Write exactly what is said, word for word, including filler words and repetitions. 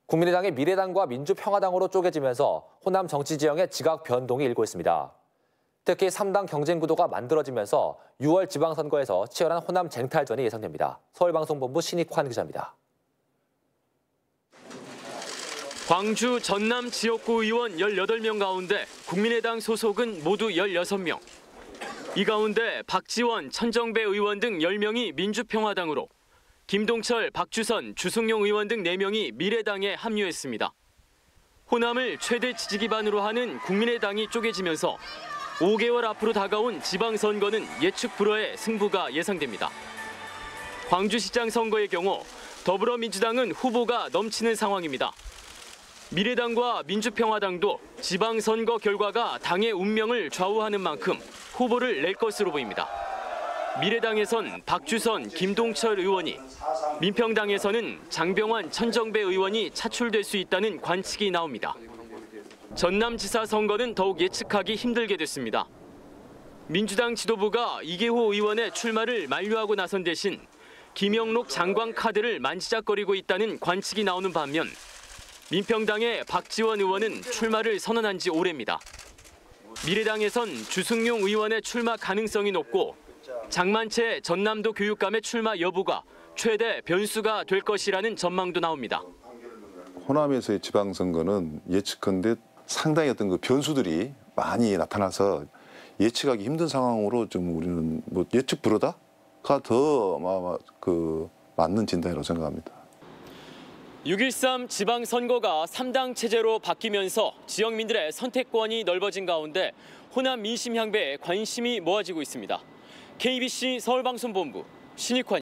국민의당이 미래당과 민주평화당으로 쪼개지면서 호남 정치 지형의 지각 변동이 일고 있습니다. 특히 삼 당 경쟁 구도가 만들어지면서 유월 지방선거에서 치열한 호남 쟁탈전이 예상됩니다. 서울방송본부 신익환 기자입니다. 광주 전남 지역구 의원 열여덟 명 가운데 국민의당 소속은 모두 열여섯 명. 이 가운데 박지원, 천정배 의원 등 열 명이 민주평화당으로, 김동철, 박주선, 주승용 의원 등 네 명이 미래당에 합류했습니다. 호남을 최대 지지 기반으로 하는 국민의당이 쪼개지면서 오 개월 앞으로 다가온 지방선거는 예측 불허의 승부가 예상됩니다. 광주시장 선거의 경우 더불어민주당은 후보가 넘치는 상황입니다. 미래당과 민주평화당도 지방선거 결과가 당의 운명을 좌우하는 만큼 후보를 낼 것으로 보입니다. 미래당에선 박주선, 김동철 의원이, 민평당에서는 장병환, 천정배 의원이 차출될 수 있다는 관측이 나옵니다. 전남지사 선거는 더욱 예측하기 힘들게 됐습니다. 민주당 지도부가 이계호 의원의 출마를 만류하고 나선 대신 김영록 장관 카드를 만지작거리고 있다는 관측이 나오는 반면 민평당의 박지원 의원은 출마를 선언한 지 오래입니다. 미래당에선 주승용 의원의 출마 가능성이 높고 장만채 전남도 교육감의 출마 여부가 최대 변수가 될 것이라는 전망도 나옵니다. 호남에서의 지방선거는 예측컨대 상당히 어떤 그 변수들이 많이 나타나서 예측하기 힘든 상황으로 좀 우리는 뭐 예측 불허다가 더 그 맞는 진단이라고 생각합니다. 육 일삼 지방선거가 삼 당 체제로 바뀌면서 지역민들의 선택권이 넓어진 가운데 호남 민심 향배에 관심이 모아지고 있습니다. 케이비씨 서울방송본부 신익환